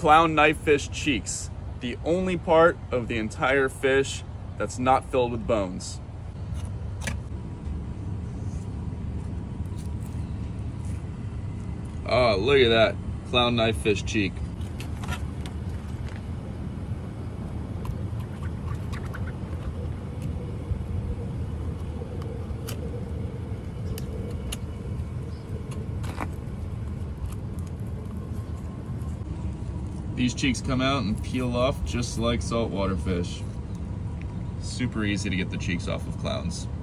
clown knifefish cheeks, the only part of the entire fish that's not filled with bones. Oh, look at that clown knifefish cheek. These cheeks come out and peel off just like saltwater fish. Super easy to get the cheeks off of clowns.